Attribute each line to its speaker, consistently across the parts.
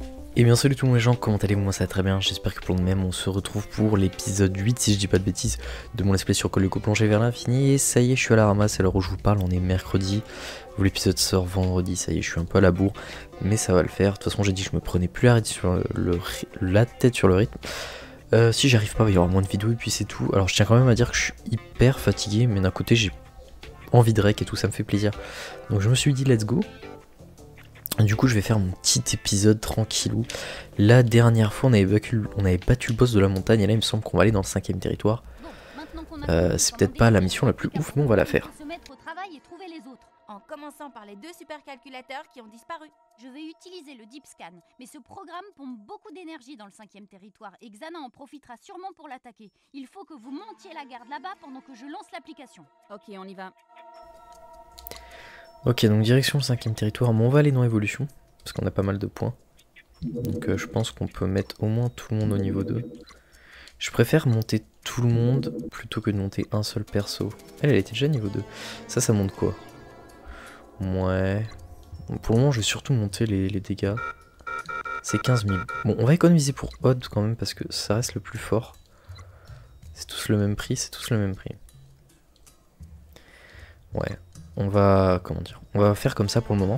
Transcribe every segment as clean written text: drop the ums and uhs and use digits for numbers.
Speaker 1: Et bien salut tous les gens, comment allez-vous? Moi ça va très bien, j'espère que pour le même on se retrouve pour l'épisode 8 si je dis pas de bêtises de mon let's play sur Call of Duty Plongée vers l'infini. Et ça y est, je suis à la ramasse, à l'heure où je vous parle, on est mercredi, l'épisode sort vendredi, ça y est, je suis un peu à la bourre, mais ça va le faire. De toute façon j'ai dit que je me prenais plus la tête sur le rythme. Si j'arrive pas, il y aura moins de vidéos et puis c'est tout. Alors je tiens quand même à dire que je suis hyper fatigué, mais d'un côté j'ai envie de rec et tout, ça me fait plaisir. Donc je me suis dit let's go. Du coup je vais faire mon petit épisode tranquillou. La dernière fois on avait battu le boss de la montagne et là il me semble qu'on va aller dans le 5ème territoire. C'est peut-être pas la mission la plus ouf mais on va la faire.
Speaker 2: En commençant par les 2 supercalculateurs qui ont disparu. Je vais utiliser le Deep Scan, mais ce programme pompe beaucoup d'énergie dans le 5ème territoire et Xana en profitera sûrement pour l'attaquer. Il faut que vous montiez la garde là-bas pendant que je lance l'application. Ok, on y va.
Speaker 1: Ok, donc direction le 5ème territoire, mais on va aller dans évolution, parce qu'on a pas mal de points. Donc je pense qu'on peut mettre au moins tout le monde au niveau 2. Je préfère monter tout le monde plutôt que de monter un seul perso. Elle était déjà niveau 2. Ça monte quoi? Ouais. Bon, pour le moment je vais surtout monter les dégâts. C'est 15 000. Bon, on va économiser pour Odd quand même, parce que ça reste le plus fort. C'est tous le même prix, Ouais. On va, on va faire comme ça pour le moment.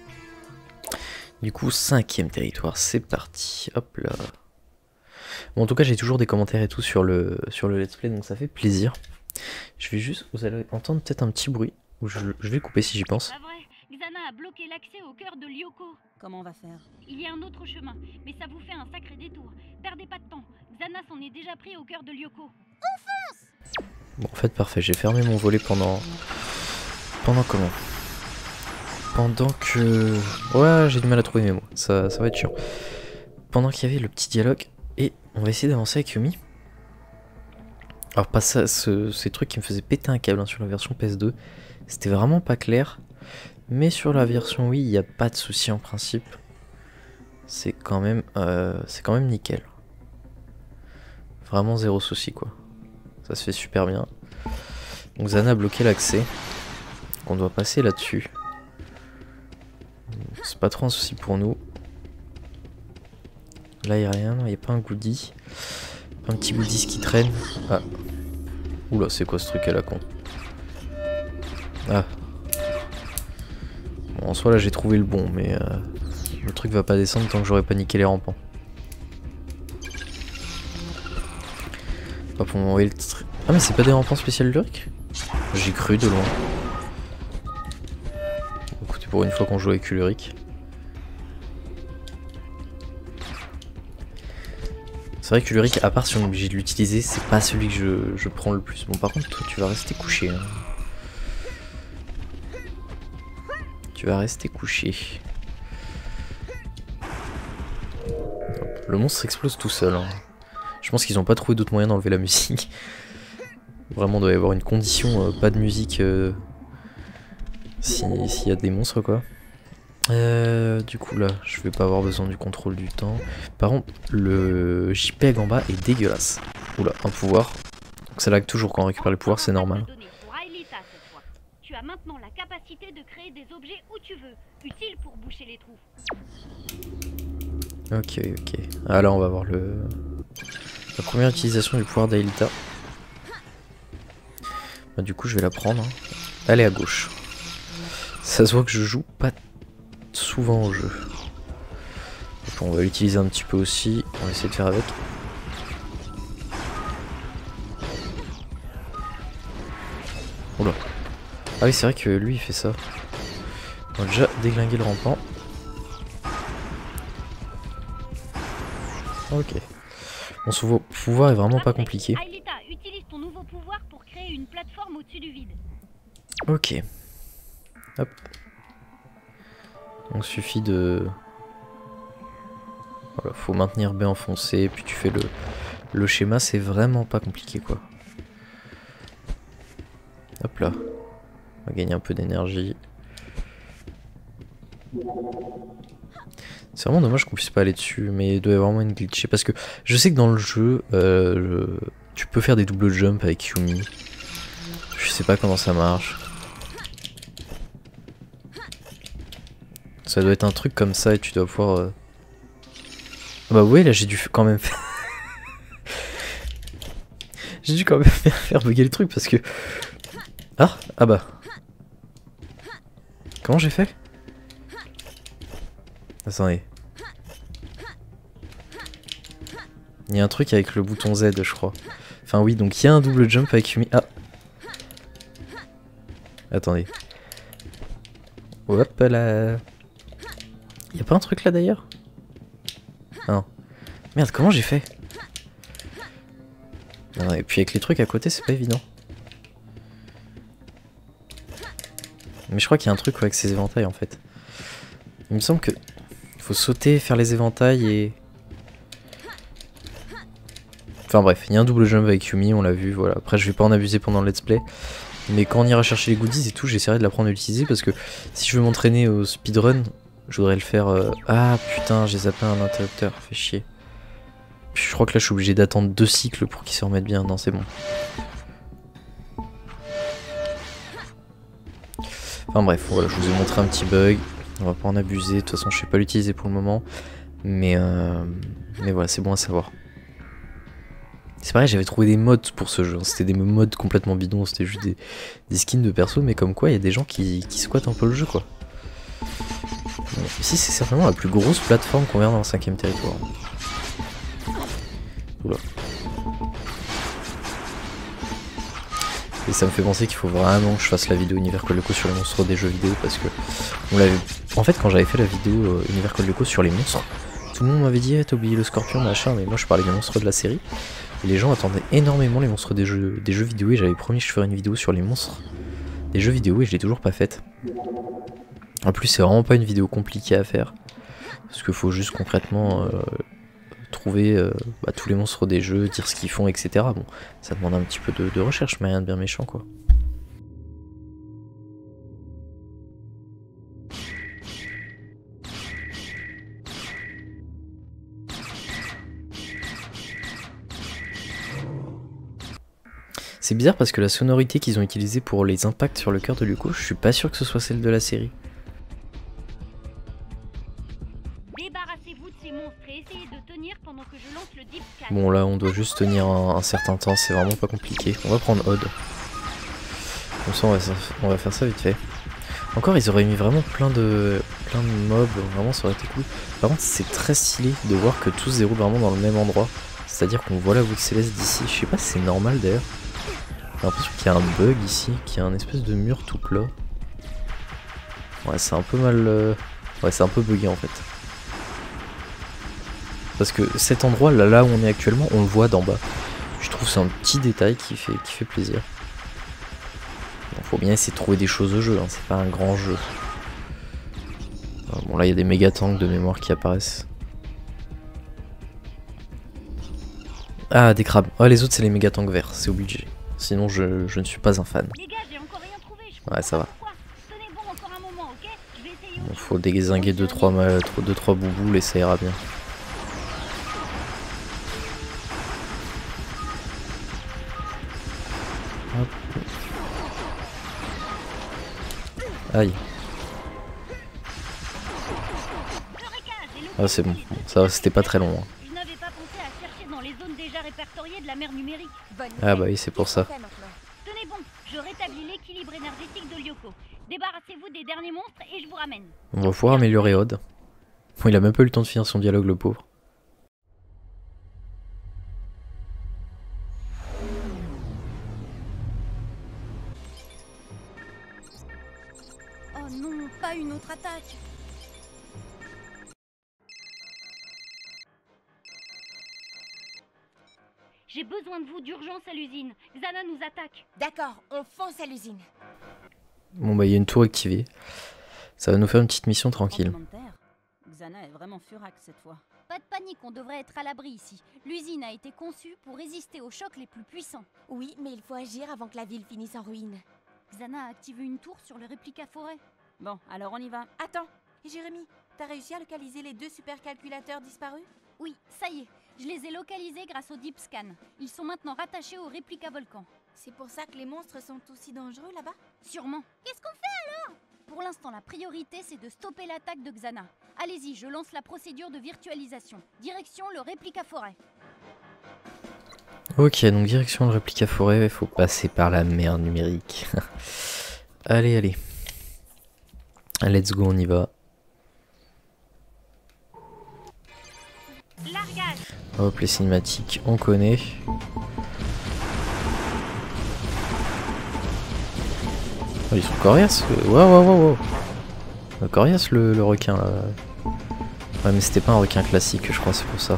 Speaker 1: Du coup, 5ème territoire, c'est parti. Hop là. Bon, en tout cas, j'ai toujours des commentaires et tout sur le let's play, donc ça fait plaisir. Je vais juste, vous allez entendre peut-être un petit bruit, où je vais couper si j'y pense.
Speaker 2: Pas vrai, Xana a bloqué l'accès au cœur de Lyoko. Comment on va faire? Il y a un autre chemin, mais ça vous fait un sacré détour. Perdez pas de temps, Xana s'en est déjà pris au cœur de Lyoko. On fonce!
Speaker 1: Bon, en fait, parfait, j'ai fermé mon volet pendant comment? Pendant que... Ouais, j'ai du mal à trouver mes mots, ça va être chiant. Pendant qu'il y avait le petit dialogue, et on va essayer d'avancer avec Yumi. Alors pas ça, ces trucs qui me faisaient péter un câble hein, sur la version PS2, c'était vraiment pas clair. Mais sur la version Wii, il n'y a pas de souci en principe. C'est quand même nickel. Vraiment zéro souci quoi. Ça se fait super bien. Donc Xana a bloqué l'accès. On doit passer là-dessus. C'est pas trop un souci pour nous. Là il n'y a rien, il n'y a pas un goodie. Un petit goodies qui traîne. Ah. Oula, c'est quoi ce truc à la con? Ah. Bon, en soi là j'ai trouvé le bon, mais le truc va pas descendre tant que j'aurai pas niqué les rampants. Pas pour m'envoyer le... Ah mais c'est pas des rampants spécial lyriques? J'ai cru de loin. Écoutez, pour une fois qu'on joue avec Ulrich. C'est vrai que Ulrich, à part si on est obligé de l'utiliser, c'est pas celui que je prends le plus. Bon par contre toi tu vas rester couché. Hein. Tu vas rester couché. Le monstre explose tout seul. Hein. Je pense qu'ils ont pas trouvé d'autre moyen d'enlever la musique. Vraiment, il doit y avoir une condition, pas de musique s'il y a des monstres quoi. Du coup là, je vais pas avoir besoin du contrôle du temps. Par contre, le JPEG en bas est dégueulasse. Oula, un pouvoir. Donc ça lag toujours quand on récupère les pouvoirs, c'est normal.
Speaker 2: Tu as maintenant la capacité de créer des objets où tu veux, utiles pour boucher les trous.
Speaker 1: Ok. Ah là, on va voir la première utilisation du pouvoir d'Aelita. Bah, du coup, je vais la prendre. Hein. Elle est à gauche. Ça se voit que je joue pas souvent au jeu. Donc, on va l'utiliser un petit peu aussi. On va essayer de faire avec. Oula. Ah oui, c'est vrai que lui il fait ça. On va déjà déglinguer le rampant. Ok. Bon, ce pouvoir est vraiment pas compliqué.
Speaker 2: Aelita, utilise ton nouveau pouvoir pour créer une plateforme au-dessus du vide.
Speaker 1: Ok. Hop. Donc suffit de... Voilà, faut maintenir B enfoncé, puis tu fais le schéma, c'est vraiment pas compliqué quoi. Hop là. On va gagner un peu d'énergie. C'est vraiment dommage qu'on puisse pas aller dessus, mais il doit y avoir vraiment une glitch. Parce que je sais que dans le jeu, tu peux faire des double jump avec Yumi. Je sais pas comment ça marche. Ça doit être un truc comme ça et tu dois pouvoir Bah ouais, là j'ai dû quand même faire... j'ai dû quand même faire bugger le truc parce que... Ah bah... Comment j'ai fait? Attendez. Il y a un truc avec le bouton Z, je crois. Enfin oui, donc il y a un double jump avec Yumi. Ah. Attendez. Hop là. Y a pas un truc là d'ailleurs? Ah non. Merde, comment j'ai fait? Non, et puis avec les trucs à côté, c'est pas évident. Mais je crois qu'il y a un truc avec ces éventails en fait. Il me semble que faut sauter, faire les éventails et... Enfin bref, il y a un double jump avec Yumi, on l'a vu, voilà. Après je vais pas en abuser pendant le let's play. Mais quand on ira chercher les goodies et tout, j'essaierai de l'apprendre à l'utiliser parce que si je veux m'entraîner au speedrun, je voudrais le faire... Ah putain, j'ai zappé un interrupteur, fait chier. Puis je crois que là je suis obligé d'attendre 2 cycles pour qu'il se remette bien, non c'est bon. Enfin bref, voilà, je vous ai montré un petit bug, on va pas en abuser, de toute façon je sais pas l'utiliser pour le moment. Mais voilà, c'est bon à savoir. C'est pareil, j'avais trouvé des mods pour ce jeu, c'était des mods complètement bidons, c'était juste des skins de perso, mais comme quoi il y a des gens qui squattent un peu le jeu quoi. Bon, ici c'est certainement la plus grosse plateforme qu'on verra dans le 5ème territoire. Oula. Et ça me fait penser qu'il faut vraiment que je fasse la vidéo Univers Code Lyoko sur les monstres des jeux vidéo parce que on l'avait... En fait quand j'avais fait la vidéo Univers Code Lyoko sur les monstres, tout le monde m'avait dit t'as oublié le scorpion machin, mais moi je parlais des monstres de la série. Et les gens attendaient énormément les monstres des jeux vidéo et j'avais promis que je ferais une vidéo sur les monstres des jeux vidéo et je l'ai toujours pas faite. En plus c'est vraiment pas une vidéo compliquée à faire parce qu'il faut juste concrètement trouver tous les monstres des jeux, dire ce qu'ils font, etc. Bon, ça demande un petit peu de recherche mais rien de bien méchant quoi. C'est bizarre parce que la sonorité qu'ils ont utilisée pour les impacts sur le cœur de Lyoko, je suis pas sûr que ce soit celle de la série.
Speaker 2: Débarrassez-vous de ces monstres et essayez de tenir pendant que je lance le deep scan.
Speaker 1: Bon là on doit juste tenir un certain temps, c'est vraiment pas compliqué. On va prendre Odd. Comme ça on va faire ça vite fait. Encore ils auraient mis vraiment plein de mobs, vraiment ça aurait été cool. Par contre c'est très stylé de voir que tout se déroule vraiment dans le même endroit. C'est-à-dire qu'on voit la voûte céleste d'ici, je sais pas si c'est normal d'ailleurs. J'ai l'impression qu'il y a un bug ici, qu'il y a un espèce de mur tout plat. Ouais, c'est un peu mal... Ouais, c'est un peu bugué en fait. Parce que cet endroit, là où on est actuellement, on le voit d'en bas. Je trouve que c'est un petit détail qui fait plaisir. Bon, faut bien essayer de trouver des choses au jeu, hein, c'est pas un grand jeu. Bon, là, il y a des méga tanks de mémoire qui apparaissent. Ah, des crabes. Oh, les autres, c'est les méga tanks verts, c'est obligé. Sinon, je ne suis pas un fan.
Speaker 2: Les gars, j'ai encore rien trouvé.
Speaker 1: Ouais, ça va.
Speaker 2: Tenez bon encore un moment, ok? Je vais essayer.
Speaker 1: Bon, faut déguisinguer 2-3 bouboules et ça ira bien. Hop. Aïe. Ah c'est bon, ça c'était pas très long. Hein.
Speaker 2: Je n'avais pas pensé à chercher dans les zones déjà répertoriées de la mer numérique.
Speaker 1: Ah bah oui c'est pour ça.
Speaker 2: Tenez bon, je rétablis l'équilibre énergétique de Lyoko. Débarrassez-vous des derniers monstres et je vous ramène.
Speaker 1: On va pouvoir améliorer Odd. Bon, il a même pas eu le temps de finir son dialogue le pauvre.
Speaker 2: Oh non, pas une autre attaque. J'ai besoin de vous d'urgence à l'usine. Xana nous attaque.
Speaker 3: D'accord, on fonce à l'usine.
Speaker 1: Bon bah il y a une tour activée. Ça va nous faire une petite mission tranquille.
Speaker 4: Xana est vraiment furax cette fois.
Speaker 2: Pas de panique, on devrait être à l'abri ici. L'usine a été conçue pour résister aux chocs les plus puissants.
Speaker 3: Oui, mais il faut agir avant que la ville finisse en ruine.
Speaker 2: Xana a activé une tour sur le réplica forêt.
Speaker 4: Bon, alors on y va.
Speaker 3: Attends, Jérémy, t'as réussi à localiser les 2 supercalculateurs disparus?
Speaker 2: Oui, ça y est. Je les ai localisés grâce au deep scan. Ils sont maintenant rattachés au réplica volcan.
Speaker 3: C'est pour ça que les monstres sont aussi dangereux là-bas?
Speaker 2: Sûrement. Qu'est-ce qu'on fait alors? Pour l'instant, la priorité, c'est de stopper l'attaque de Xana. Allez-y, je lance la procédure de virtualisation. Direction le réplica forêt.
Speaker 1: Ok, donc direction le réplica forêt, il faut passer par la mer numérique. Allez, allez. Let's go, on y va.
Speaker 2: Largage.
Speaker 1: Hop, les cinématiques, on connaît. Oh, ils sont coriaces. Waouh. Coriace le requin là. Ouais, mais c'était pas un requin classique, je crois, c'est pour ça.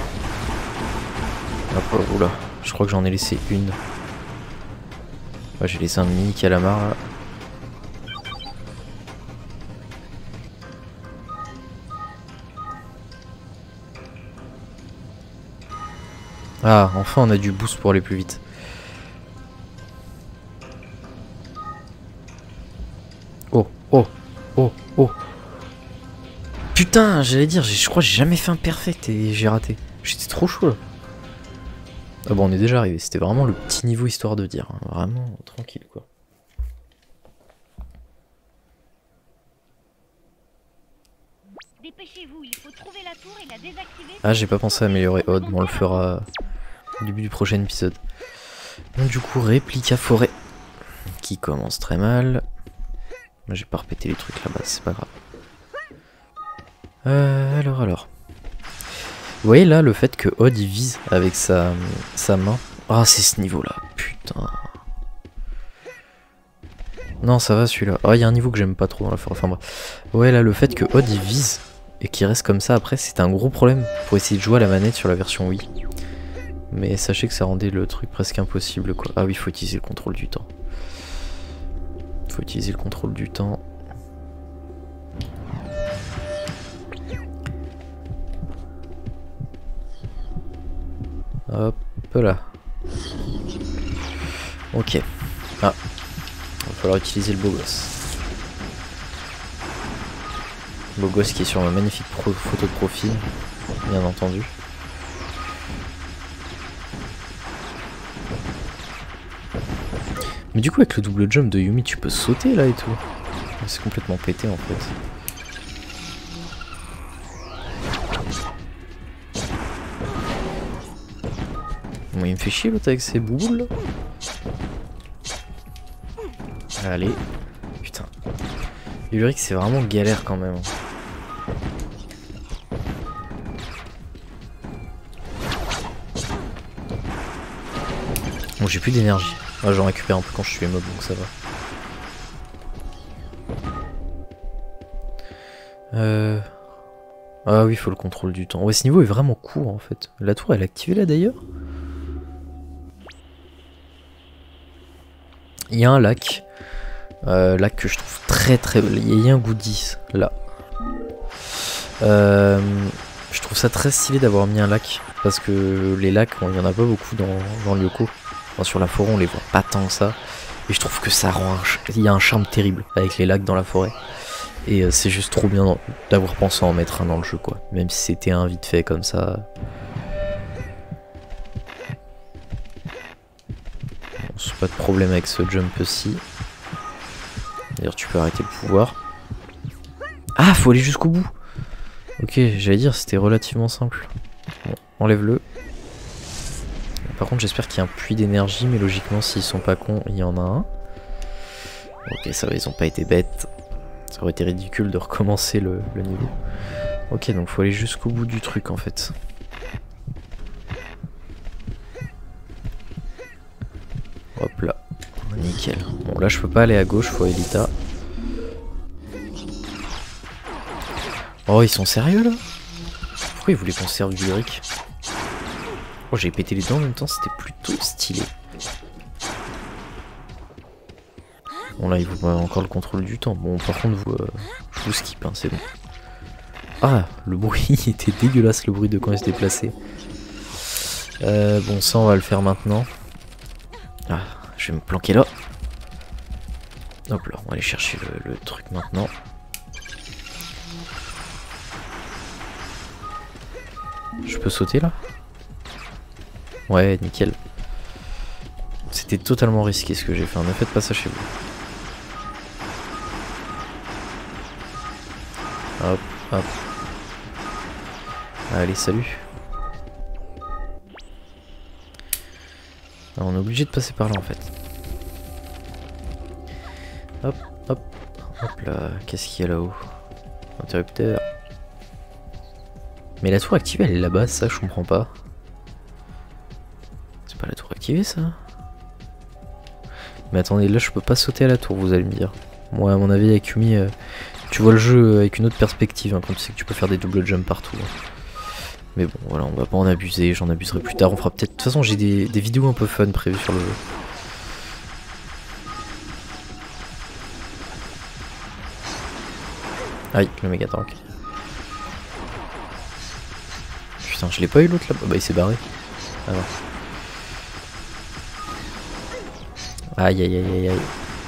Speaker 1: Hop, oula, je crois que j'en ai laissé une. Ouais, j'ai laissé un mini calamar là. Ah, enfin on a du boost pour aller plus vite. Oh. Putain, j'allais dire, je crois que j'ai jamais fait un perfect et j'ai raté. J'étais trop chaud là. Ah bon, on est déjà arrivé, c'était vraiment le petit niveau histoire de dire. Hein. Vraiment tranquille quoi.
Speaker 2: Dépêchez-vous, il faut trouver la tour et la désactiver.
Speaker 1: Ah, j'ai pas pensé à améliorer Odd, mais on le fera au début du prochain épisode. Donc du coup, réplica forêt qui commence très mal. J'ai pas repété les trucs là-bas, c'est pas grave. Alors. Vous voyez là le fait que Odd il vise avec sa main. Ah, c'est ce niveau là, putain. Non, ça va celui-là. Oh, il y a un niveau que j'aime pas trop dans la forêt. Enfin bref. Ouais, là le fait que Odd il vise et qu'il reste comme ça après, c'est un gros problème pour essayer de jouer à la manette sur la version Wii. Mais sachez que ça rendait le truc presque impossible quoi. Ah oui, il faut utiliser le contrôle du temps. Faut utiliser le contrôle du temps. Hop là. Ok. Ah. Il va falloir utiliser le beau gosse. Beau gosse qui est sur ma magnifique photo de profil. Bien entendu. Mais du coup avec le double jump de Yumi tu peux sauter là et tout. C'est complètement pété en fait. Bon, il me fait chier l'autre avec ses boules. Allez. Putain. Ulrich c'est vraiment galère quand même. Bon j'ai plus d'énergie. Ah, j'en récupère un peu quand je suis mob donc ça va. Ah oui, il faut le contrôle du temps. Ouais, ce niveau est vraiment court en fait. La tour elle est activée là d'ailleurs. Il y a un lac. Lac que je trouve très bel. Il y a un goodies là. Je trouve ça très stylé d'avoir mis un lac. Parce que les lacs, il n'y en a pas beaucoup dans Lyoko. Enfin, sur la forêt, on les voit pas tant que ça. Et je trouve que ça rend il y a un charme terrible avec les lacs dans la forêt. Et c'est juste trop bien d'avoir pensé à en mettre un dans le jeu quoi. Même si c'était un vite fait comme ça. Bon, c'est pas de problème avec ce jump-ci. D'ailleurs tu peux arrêter le pouvoir. Ah, faut aller jusqu'au bout. Ok, j'allais dire c'était relativement simple. Bon, enlève-le. Par contre j'espère qu'il y a un puits d'énergie, mais logiquement s'ils sont pas cons, il y en a un. Ok, ça va, ils ont pas été bêtes. Ça aurait été ridicule de recommencer le niveau. Ok, donc faut aller jusqu'au bout du truc en fait. Hop là, nickel. Bon là je peux pas aller à gauche, faut Elita. Oh, ils sont sérieux là? Pourquoi ils voulaient qu'on serve du Ulrich? Oh, j'ai pété les dents en même temps, c'était plutôt stylé. Bon là il faut encore le contrôle du temps. Bon par contre je vous skip hein, c'est bon. Ah, le bruit était dégueulasse, le bruit de quand il se déplaçait. Bon ça on va le faire maintenant. Ah, je vais me planquer là. Hop là, on va aller chercher le truc maintenant. Je peux sauter là? Ouais, nickel. C'était totalement risqué ce que j'ai fait, ne faites pas ça chez vous. Hop, hop. Allez, salut. Alors, on est obligé de passer par là en fait. Hop, hop, hop là. Qu'est-ce qu'il y a là-haut? Interrupteur. Mais la tour activée elle est là-bas, ça je comprends pas. C'est pas la tour activée ça? Mais attendez, là je peux pas sauter à la tour, vous allez me dire. Moi à mon avis avec Yumi, tu vois le jeu avec une autre perspective, hein, quand tu sais que tu peux faire des double jumps partout. Hein. Mais bon voilà, on va pas en abuser, j'en abuserai plus tard, on fera peut-être... De toute façon j'ai des vidéos un peu fun prévues sur le jeu. Aïe, le méga tank. Putain, je l'ai pas eu l'autre là. Bah il s'est barré. Ah non. Aïe aïe aïe aïe aïe.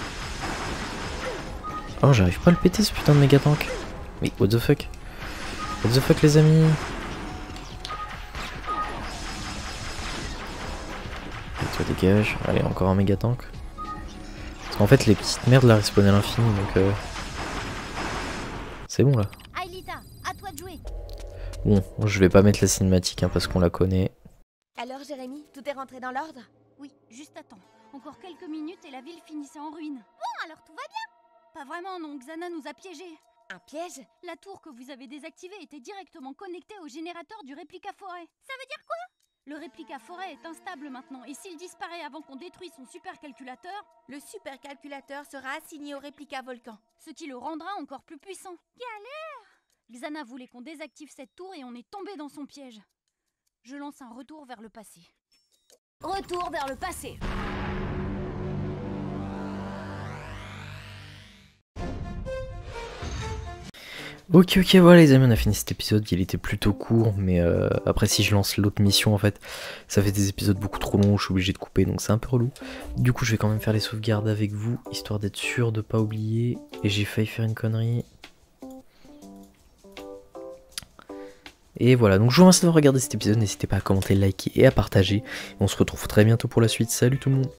Speaker 1: Oh j'arrive pas à le péter ce putain de méga tank. Mais what the fuck? What the fuck les amis? Et toi dégage. Allez encore un méga tank. Parce qu'en fait les petites merdes là respawnent à l'infini donc c'est bon là.
Speaker 2: Aelita, à toi de jouer.
Speaker 1: Bon, je vais pas mettre la cinématique hein, parce qu'on la connaît.
Speaker 3: Alors, Jérémy, tout est rentré dans l'ordre?
Speaker 2: Oui, juste attends. Encore quelques minutes et la ville finissait en ruine. Bon, alors tout va bien. Pas vraiment, non. Xana nous a piégés.
Speaker 3: Un piège?
Speaker 2: La tour que vous avez désactivée était directement connectée au générateur du réplica forêt. Ça veut dire quoi? Le réplica forêt est instable maintenant, et s'il disparaît avant qu'on détruise son supercalculateur,
Speaker 3: Le supercalculateur sera assigné au réplica volcan.
Speaker 2: ce qui le rendra encore plus puissant. Galère! Xana voulait qu'on désactive cette tour et on est tombé dans son piège. Je lance un retour vers le passé. Retour vers le passé.
Speaker 1: Ok voilà les amis, on a fini cet épisode, il était plutôt court, mais après si je lance l'autre mission en fait, ça fait des épisodes beaucoup trop longs, je suis obligé de couper, donc c'est un peu relou. Du coup je vais quand même faire les sauvegardes avec vous, histoire d'être sûr de pas oublier, et j'ai failli faire une connerie. Et voilà, donc je vous remercie d'avoir regardé cet épisode, n'hésitez pas à commenter, liker et à partager, on se retrouve très bientôt pour la suite, salut tout le monde.